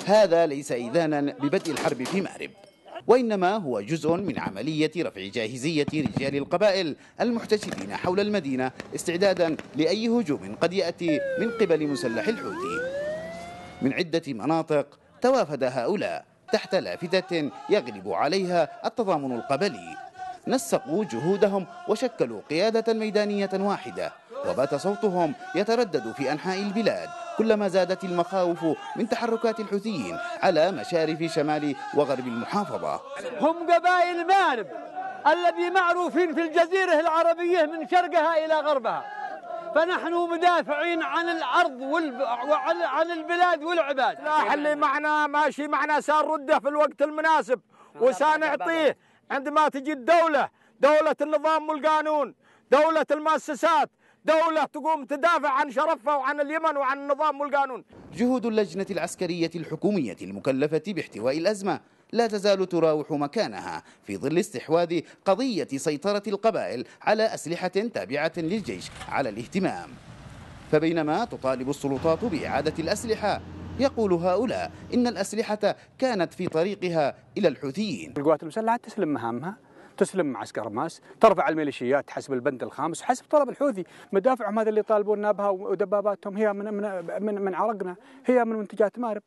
هذا ليس إذانا ببدء الحرب في مأرب، وإنما هو جزء من عملية رفع جاهزية رجال القبائل المحتشدين حول المدينة استعدادا لأي هجوم قد يأتي من قبل مسلح الحوثي. من عدة مناطق توافد هؤلاء تحت لافتة يغلب عليها التضامن القبلي، نسقوا جهودهم وشكلوا قيادة ميدانية واحدة، وبات صوتهم يتردد في أنحاء البلاد كلما زادت المخاوف من تحركات الحوثيين على مشارف شمال وغرب المحافظة. هم قبائل مأرب الذي معروفين في الجزيرة العربية من شرقها إلى غربها، فنحن مدافعين عن الأرض وعن البلاد والعباد. السلاح اللي معنا ماشي معنا سنرده في الوقت المناسب وسنعطيه عندما تجي الدولة، دولة النظام والقانون، دولة المؤسسات، دولة تقوم تدافع عن شرفها وعن اليمن وعن النظام والقانون. جهود اللجنة العسكرية الحكومية المكلفة باحتواء الأزمة لا تزال تراوح مكانها في ظل استحواذ قضية سيطرة القبائل على أسلحة تابعة للجيش على الاهتمام. فبينما تطالب السلطات بإعادة الأسلحة، يقول هؤلاء إن الأسلحة كانت في طريقها إلى الحوثيين. القوات المسلحة تسلم مهامها، تسلم معسكر ماس، ترفع الميليشيات حسب البند الخامس وحسب طلب الحوثي. مدافعهم هذا اللي يطالبوننا بها ودباباتهم هي من عرقنا، هي من منتجات مأرب،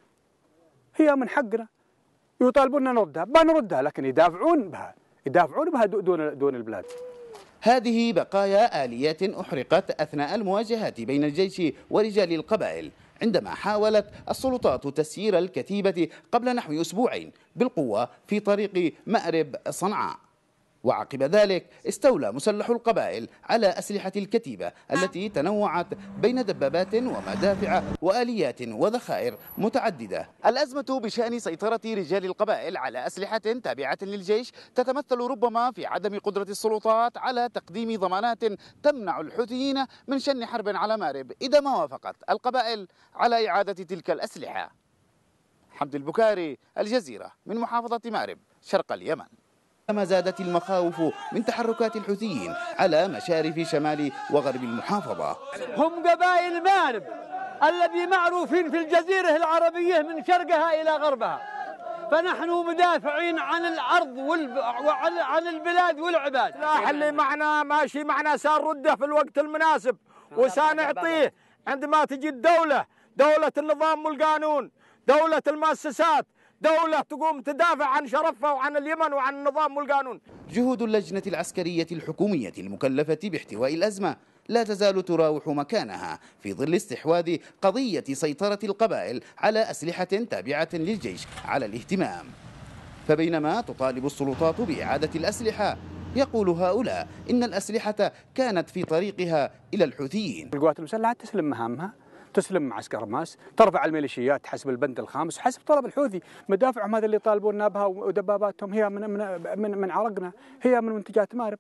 هي من حقنا، يطالبوننا نردها، بنردها، لكن يدافعون بها دون البلاد. هذه بقايا آليات أحرقت أثناء المواجهات بين الجيش ورجال القبائل، عندما حاولت السلطات تسيير الكتيبة قبل نحو أسبوعين بالقوة في طريق مأرب صنعاء. وعقب ذلك استولى مسلح القبائل على أسلحة الكتيبة التي تنوعت بين دبابات ومدافع وآليات وذخائر متعددة. الأزمة بشأن سيطرة رجال القبائل على أسلحة تابعة للجيش تتمثل ربما في عدم قدرة السلطات على تقديم ضمانات تمنع الحوثيين من شن حرب على مأرب إذا ما وافقت القبائل على إعادة تلك الأسلحة. حمد البكاري، الجزيرة، من محافظة مأرب شرق اليمن. كما زادت المخاوف من تحركات الحوثيين على مشارف شمال وغرب المحافظة. هم قبائل مأرب الذي معروفين في الجزيرة العربية من شرقها إلى غربها، فنحن مدافعين عن الأرض وعن البلاد والعباد. السلاح اللي معنا ماشي معنا سنرده في الوقت المناسب وسنعطيه عندما تجي الدولة، دولة النظام والقانون، دولة المؤسسات، دولة تقوم تدافع عن شرفها وعن اليمن وعن النظام والقانون. جهود اللجنة العسكرية الحكومية المكلفة باحتواء الأزمة لا تزال تراوح مكانها في ظل استحواذ قضية سيطرة القبائل على أسلحة تابعة للجيش على الاهتمام. فبينما تطالب السلطات بإعادة الأسلحة، يقول هؤلاء إن الأسلحة كانت في طريقها إلى الحوثيين. القوات المسلحة تسلم مهامها، تسلم معسكر ماس، ترفع الميليشيات حسب البند الخامس وحسب طلب الحوثي. مدافعهم هذا اللي يطالبوننا بها ودباباتهم هي من عرقنا، هي من منتجات مأرب،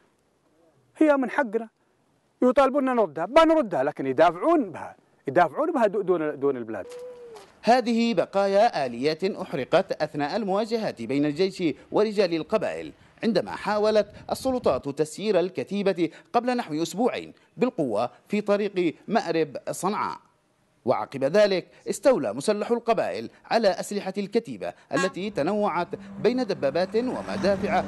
هي من حقنا، يطالبوننا نردها، بنردها، لكن يدافعون بها دون البلاد. هذه بقايا آليات أحرقت أثناء المواجهات بين الجيش ورجال القبائل، عندما حاولت السلطات تسيير الكتيبة قبل نحو أسبوعين بالقوة في طريق مأرب صنعاء. وعقب ذلك استولى مسلح القبائل على أسلحة الكتيبة التي تنوعت بين دبابات ومدافع